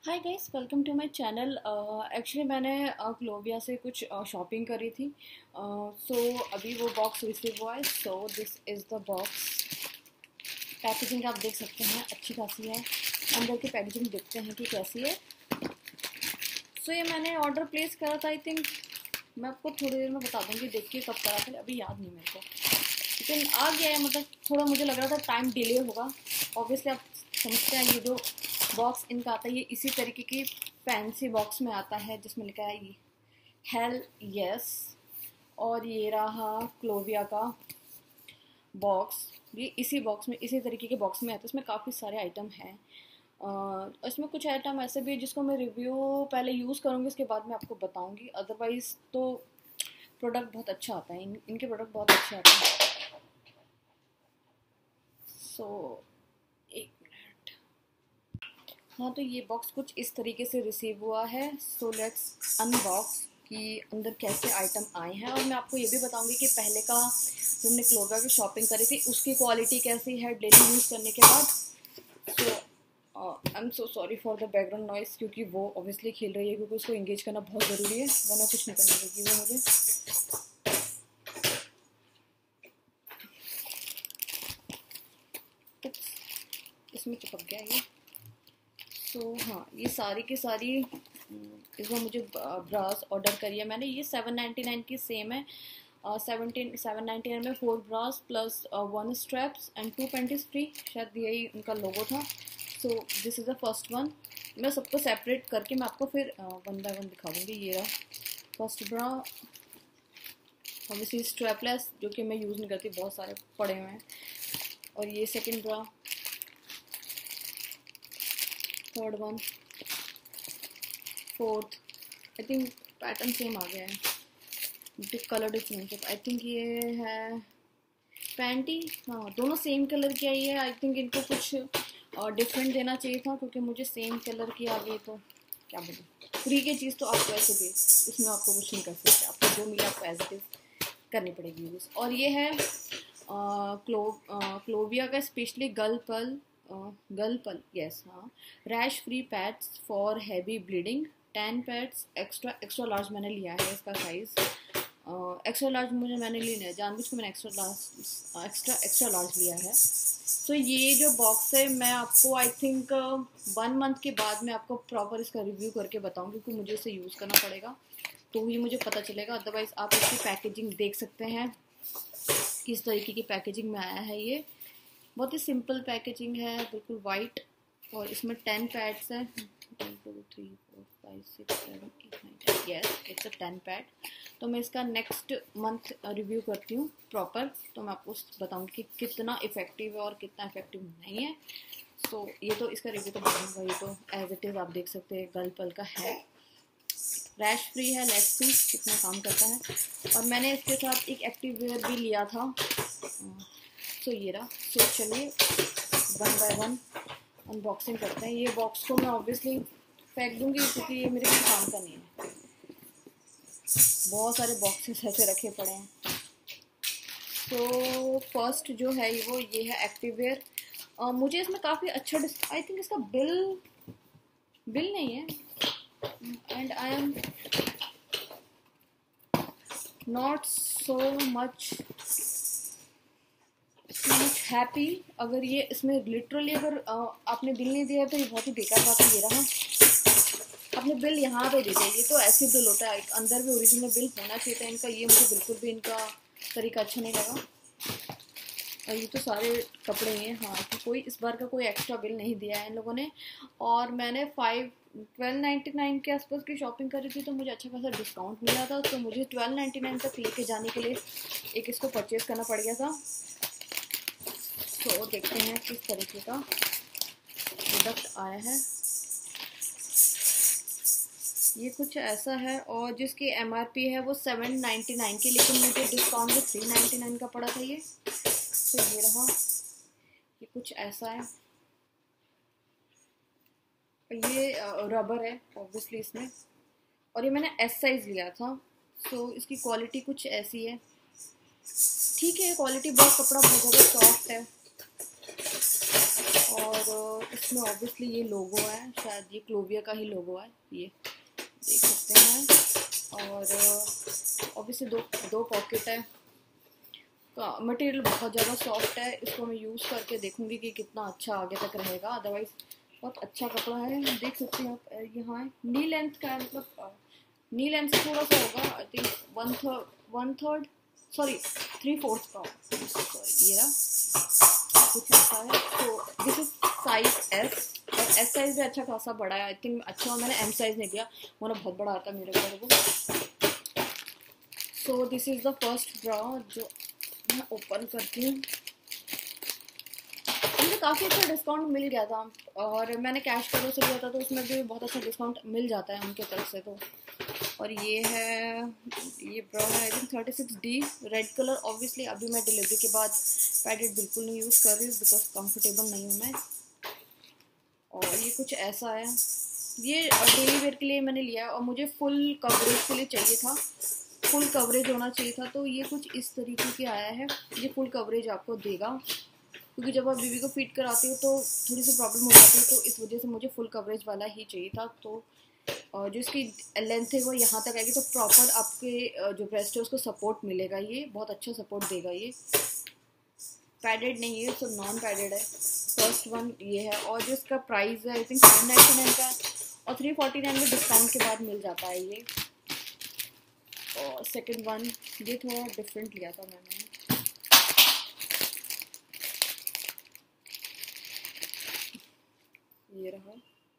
Hi guys, welcome to my channel. Actually मैंने क्लोविया से कुछ शॉपिंग करी थी। सो अभी वो बॉक्स रिसीव हुआ है। So this is the box. Packaging आप देख सकते हैं, अच्छी खासी है। अंदर की पैकेजिंग देखते हैं कि कैसी है। सो ये मैंने ऑर्डर प्लेस करा था। आई थिंक मैं आपको थोड़ी देर में बता दूँगी, देख के कब करा था, अभी याद नहीं मेरे को, लेकिन आ गया है। मतलब थोड़ा मुझे लग रहा था टाइम डिले होगा। ऑब्वियसली आप समझते हैं, ये जो बॉक्स इनका आता है ये इसी तरीके की फैंसी बॉक्स में आता है जिसमें लिखा है हेल यस। और ये रहा क्लोविया का बॉक्स। ये इसी बॉक्स में, इसी तरीके के बॉक्स में आता है। इसमें काफ़ी सारे आइटम हैं। इसमें कुछ आइटम ऐसे भी जिसको मैं रिव्यू पहले यूज़ करूँगी, उसके बाद मैं आपको बताऊँगी। अदरवाइज़ तो प्रोडक्ट बहुत अच्छा आता है, इनके प्रोडक्ट बहुत अच्छे आते हैं। सो एक मिनट। हाँ, तो ये बॉक्स कुछ इस तरीके से रिसीव हुआ है। सो लेट्स अनबॉक्स कि अंदर कैसे आइटम आए हैं। और मैं आपको ये भी बताऊंगी कि पहले का जो हमने क्लोविया की शॉपिंग करी थी उसकी क्वालिटी कैसी है डेली यूज़ करने के बाद। So I am so sorry for the background noise, क्योंकि वो ऑब्वियसली खेल रही है, क्योंकि उसको इंगेज करना बहुत ज़रूरी है, वरना कुछ नहीं करने देगी वो मुझे। इसमें चिपक गया ये। हाँ, ये सारी की सारी इसमें मुझे ब्रास ऑर्डर करी है मैंने। ये 799 की सेम है। 799 में 4 bras plus 1 straps and 2 panties free, शायद यही उनका लोगो था। So this is the first one. मैं सबको सेपरेट करके मैं आपको फिर वन बाय वन दिखा दूँगी। ये रहा फर्स्ट ब्रा, ऑब्वियसली स्ट्रैपलेस, जो कि मैं यूज़ नहीं करती, बहुत सारे पड़े हुए हैं। और ये second bra, third one, fourth. I think pattern same आ गया है, कलर डिफरेंस। आई थिंक ये है पैंटी। हाँ, दोनों सेम कलर की आई है। आई थिंक इनको कुछ डिफरेंट देना चाहिए था, क्योंकि मुझे सेम कलर की आ गई, तो क्या बोलूँ। फ्री की चीज़ तो आप वैसे भी इसमें आपको कुछ नहीं कर सकते, आपको जो मिला आपको एज इट इज़ करनी पड़ेगी यूज़। और ये है क्लोविया का स्पेशली गलपल, यस, हाँ, rash free pads for heavy bleeding. 10 pads extra extra large मैंने लिया है इसका साइज़। एक्स्ट्रा लार्ज मैंने ली नहीं है, जानबूझ के मैंने एक्स्ट्रा लार्ज लिया है। तो ये जो बॉक्स है, मैं आपको आई थिंक 1 मंथ के बाद मैं आपको प्रॉपर इसका रिव्यू करके बताऊंगी, क्योंकि मुझे इसे यूज़ करना पड़ेगा, तो ही मुझे पता चलेगा। अदरवाइज़ आप इसकी पैकेजिंग देख सकते हैं, किस तरीके की पैकेजिंग में आया है। ये बहुत ही सिंपल पैकेजिंग है, बिल्कुल वाइट। और इसमें 10 पैड्स हैं। 1 2 3 4 5 6 7 8 9 10, यस, इट्स अ 10 पैड। तो मैं इसका नेक्स्ट मंथ रिव्यू करती हूँ प्रॉपर, तो मैं आपको बताऊँगी कि कितना इफेक्टिव है और कितना इफेक्टिव नहीं है। सो ये तो इसका रिव्यू तो बताऊँगा, ये तो एज इट इज़ आप देख सकते हैं, गल पल का है, रैश फ्री है। लेट्स सी कितना काम करता है। और मैंने इसके साथ एक एक्टिव वेयर भी लिया था। सो ये रहा। सो चलिए वन बाय वन अनबॉक्सिंग करते हैं। ये बॉक्स को मैं ऑब्वियसली फेंक दूंगी, क्योंकि ये मेरे कुछ काम का नहीं है। बहुत सारे बॉक्सेस ऐसे रखे पड़े हैं। तो फर्स्ट जो है वो ये है एक्टिव वेयर। मुझे इसमें काफ़ी अच्छा आई थिंक इसका बिल नहीं है, and I am not so much happy. अगर ये इसमें लिटरली अगर आपने बिल नहीं दिया तो ये बहुत ही बेकार बात है। ये रहा, आपने बिल यहाँ पे दे दिया। ये तो ऐसे बिल होता है, अंदर भी ओरिजिनल बिल होना चाहिए था इनका। ये मुझे बिल्कुल भी इनका तरीका अच्छा नहीं लगा। और ये तो सारे कपड़े हैं, हाँ, कि कोई इस बार का कोई एक्स्ट्रा बिल नहीं दिया है इन लोगों ने। और मैंने 1299 के आसपास की शॉपिंग करी थी, तो मुझे अच्छा खासा डिस्काउंट मिला था, तो मुझे 1299 तक लेके जाने के लिए एक इसको परचेज़ करना पड़ गया था। तो देखते हैं किस तरीके का प्रोडक्ट आया है। ये कुछ ऐसा है, और जिसकी MRP है वो 799 की, लेकिन मुझे डिस्काउंट में 399 का पड़ा था ये। तो ये रहा, ये कुछ ऐसा है। ये रबर है ऑब्वियसली इसमें, और ये मैंने S साइज़ लिया था। सो इसकी क्वालिटी कुछ ऐसी है, ठीक है, क्वालिटी बहुत, कपड़ा बहुत ज़्यादा सॉफ्ट है। और इसमें ऑब्वियसली ये लोगो है, शायद ये क्लोविया का ही लोगो है, ये देख सकते हैं। और ऑब्वियसली दो दो पॉकेट है। मटेरियल बहुत ज़्यादा सॉफ्ट है, इसको मैं यूज़ करके देखूंगी कि कितना अच्छा आगे तक रहेगा। अदरवाइज बहुत अच्छा कपड़ा है, देख सकते हैं आप। यहाँ नी लेंथ का है, मतलब नी लेंथ से थोड़ा सा होगा, I think one third sorry 3/4 का, सॉरी ये रहा, कुछ ऐसा है। तो दिस इज साइज एस, और एस साइज भी अच्छा खासा बड़ा है, आई थिंक अच्छा। मैंने एम साइज नहीं लिया, वरना बहुत बड़ा आता मेरे को। So this is the first bra जो मैं ओपन करती हूँ। मुझे काफ़ी अच्छा डिस्काउंट मिल गया था, और मैंने कैश करो से लिया था, तो उसमें भी बहुत अच्छा डिस्काउंट मिल जाता है उनके तरफ से। तो और ये है, ये ब्राउन है, I think 36D red colour. Obviously अभी मैं डिलीवरी के बाद पैडेड बिल्कुल नहीं यूज़ कर रही हूँ, बिकॉज कंफर्टेबल नहीं हूँ मैं। और ये कुछ ऐसा है, ये डेली वेयर के लिए मैंने लिया है, और मुझे फुल कवरेज के लिए चाहिए था, फुल कवरेज होना चाहिए था। तो ये कुछ इस तरीके के आया है, ये फुल कवरेज आपको देगा, क्योंकि जब आप बेबी को फीड कराती हो तो थोड़ी सी प्रॉब्लम हो जाती है, तो इस वजह से मुझे फुल कवरेज वाला ही चाहिए था। तो जो इसकी लेंथ है वो यहाँ तक आएगी, तो प्रॉपर आपके जो ब्रेस्ट है उसको सपोर्ट मिलेगा, ये बहुत अच्छा सपोर्ट देगा। ये पैडेड नहीं है, सब नॉन पैडेड है। फर्स्ट वन ये है, और जो इसका प्राइस है आई थिंक 799 का, और 349 में डिस्काउंट के बाद मिल जाता है ये। और सेकंड वन ये थोड़ा डिफरेंट लिया था मैंने, ये रहा।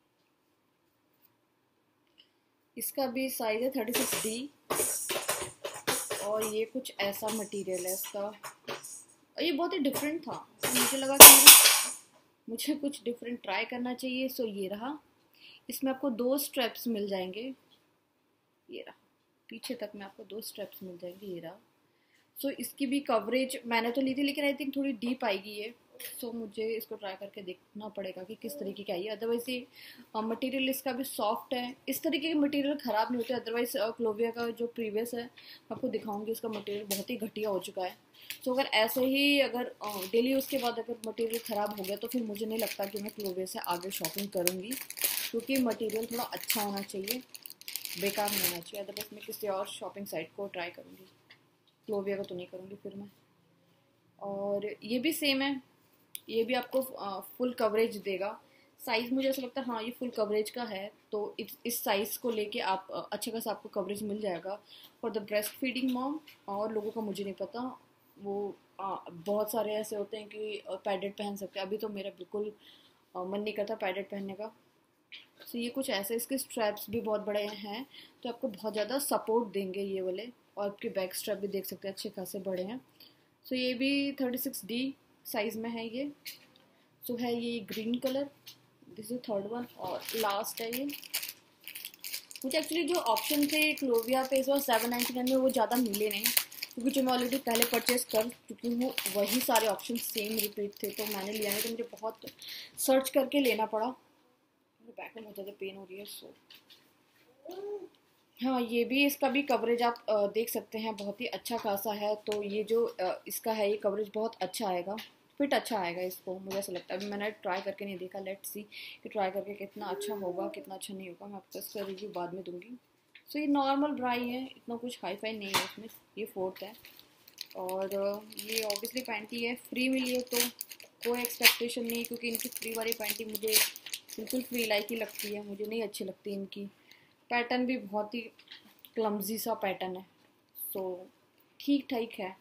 इसका भी साइज है 36D, और ये कुछ ऐसा मटेरियल है इसका, और ये बहुत ही डिफरेंट था, तो मुझे लगा कि मुझे कुछ डिफरेंट ट्राई करना चाहिए। सो ये रहा, इसमें आपको 2 स्ट्रेप्स मिल जाएंगे, ये रहा, पीछे तक में आपको 2 स्ट्रेप्स मिल जाएंगे, ये रहा। सो इसकी भी कवरेज मैंने तो ली थी, लेकिन आई थिंक थोड़ी डीप आएगी ये, सो मुझे इसको ट्राई करके देखना पड़ेगा कि किस तरीके का है। अदरवाइज ये मटेरियल इसका भी सॉफ्ट है, इस तरीके के मटेरियल ख़राब नहीं होते। अदरवाइज क्लोविया का जो प्रीवियस है आपको दिखाऊंगी, इसका मटेरियल बहुत ही घटिया हो चुका है। तो अगर ऐसे ही अगर डेली यूज़ के बाद अगर मटेरियल ख़राब हो गया, तो फिर मुझे नहीं लगता कि मैं क्लोविया से आगे शॉपिंग करूँगी, क्योंकि मटेरियल थोड़ा अच्छा होना चाहिए, बेकार नहीं होना चाहिए। अदरवाइज मैं किसी और शॉपिंग साइट को ट्राई करूँगी, क्लोविया का तो नहीं करूँगी फिर मैं। और ये भी सेम है, ये भी आपको फुल कवरेज देगा। साइज़ मुझे ऐसा लगता है हाँ ये फुल कवरेज का है, तो इस साइज़ को लेके आप अच्छा खासा आपको कवरेज मिल जाएगा for the breast feeding mom. और लोगों का मुझे नहीं पता, वो बहुत सारे ऐसे होते हैं कि पैडेड पहन सकते हैं। अभी तो मेरा बिल्कुल मन नहीं करता पैडेड पहनने का। तो ये कुछ ऐसे, इसके स्ट्रैप्स भी बहुत बड़े हैं, तो आपको बहुत ज़्यादा सपोर्ट देंगे ये वाले। और आपके बैक स्ट्रैप भी देख सकते हैं अच्छे खासे बड़े हैं। सो ये भी 36D साइज़ में है ये। सो है ये green colour, this is third one, और लास्ट है ये। मुझे एक्चुअली जो ऑप्शन थे क्लोविया पे इस बार 799 में वो ज़्यादा मिले नहीं, क्योंकि जो मैं ऑलरेडी पहले परचेज कर चुकी हूँ वही सारे ऑप्शन सेम रिपीट थे, तो मैंने लिया नहीं, तो मुझे बहुत सर्च करके लेना पड़ा। मेरे बैक में बहुत ज़्यादा पेन हो रही है। सो हाँ ये भी, इसका भी कवरेज आप देख सकते हैं बहुत ही अच्छा खासा है। तो ये जो इसका है ये कवरेज बहुत अच्छा आएगा, फिट अच्छा आएगा इसको, मुझे ऐसा लगता है। अभी मैंने ट्राई करके नहीं देखा, लेट्स सी कि ट्राई करके कितना अच्छा होगा कितना अच्छा नहीं होगा, मैं आपको इसका रिव्यू बाद में दूंगी। सो ये नॉर्मल ब्राई है, इतना कुछ हाई फाई नहीं है इसमें, ये फोर्थ है। और ये ऑब्वियसली पैंटी है, फ्री मिली है तो कोई एक्सपेक्टेशन नहीं, क्योंकि इनकी फ्री वाली पैंटी मुझे बिल्कुल फ्री लाइक ही लगती है, मुझे नहीं अच्छी लगती इनकी। पैटर्न भी बहुत ही क्लमजी सा पैटर्न है, सो ठीक ठाक है।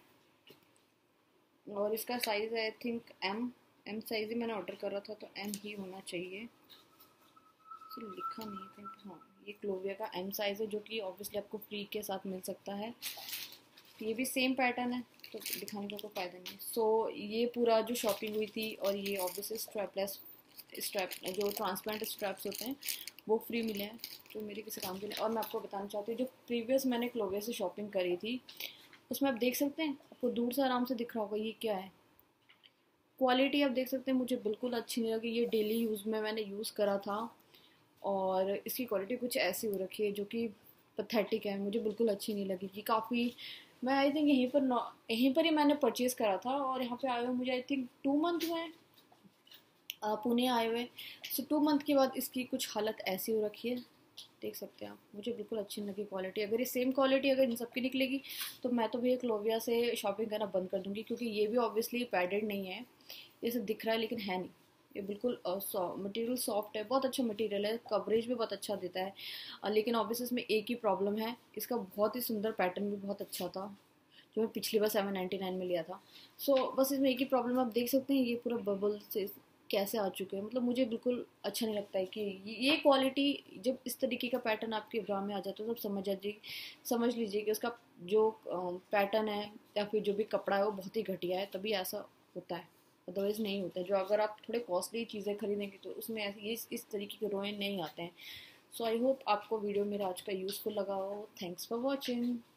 और इसका साइज़ है आई थिंक एम साइज़ ही मैंने ऑर्डर करा था, तो एम ही होना चाहिए। सो लिखा नहीं थिंक, हाँ ये क्लोविया का एम साइज़ है, जो कि ऑब्वियसली आपको फ्री के साथ मिल सकता है। ये भी सेम पैटर्न है, तो दिखाने का कोई फ़ायदा नहीं है। सो ये पूरा जो शॉपिंग हुई थी, और ये ऑब्वियसली स्ट्रैपलेस स्ट्रैप जो ट्रांसपेरेंट स्ट्रैप्स होते हैं वो फ्री मिले हैं, जो मेरे किसी काम के नहीं। और मैं आपको बताना चाहती हूँ, जो प्रीवियस मैंने क्लोविया से शॉपिंग करी थी उसमें आप देख सकते हैं, आपको दूर से आराम से दिख रहा होगा ये क्या है। क्वालिटी आप देख सकते हैं, मुझे बिल्कुल अच्छी नहीं लगी। ये डेली यूज़ में मैंने यूज़ करा था, और इसकी क्वालिटी कुछ ऐसी हो रखी है जो कि पथेटिक है, मुझे बिल्कुल अच्छी नहीं लगी। कि काफ़ी, मैं आई थिंक यहीं पर ही मैंने परचेज़ करा था, और यहाँ पे आए हुए मुझे आई थिंक 2 मंथ हुए हैं, पुणे आए हुए। सो 2 मंथ के बाद इसकी कुछ हालत ऐसी हो रखी है, देख सकते हैं आप। मुझे बिल्कुल अच्छी नहीं लगी क्वालिटी। अगर ये सेम क्वालिटी अगर इन सब की निकलेगी तो मैं तो भैया क्लोविया से शॉपिंग करना बंद कर दूंगी, क्योंकि ये भी ऑब्वियसली पैडेड नहीं है, ये सब दिख रहा है लेकिन है नहीं। ये बिल्कुल मटेरियल सॉफ्ट है, बहुत अच्छा मटेरियल है, कवरेज भी बहुत अच्छा देता है। लेकिन ऑब्वियसली इसमें एक ही प्रॉब्लम है, इसका बहुत ही सुंदर पैटर्न भी बहुत अच्छा था जो मैं पिछली बार 799 में लिया था। बस इसमें एक ही प्रॉब्लम, आप देख सकते हैं ये पूरा बबल से कैसे आ चुके हैं। मतलब मुझे बिल्कुल अच्छा नहीं लगता है कि ये क्वालिटी, जब इस तरीके का पैटर्न आपके ब्रा में आ जाता है तो समझ लीजिए कि उसका जो पैटर्न है या फिर जो भी कपड़ा है वो बहुत ही घटिया है, तभी ऐसा होता है, अदरवाइज़ नहीं होता है। जो अगर आप थोड़े कॉस्टली चीज़ें खरीदेंगे तो उसमें ऐसे ये इस तरीके के रोए नहीं आते हैं। सो आई होप आपको वीडियो मेरा आज का यूज़फुल लगा हो। Thanks for watching.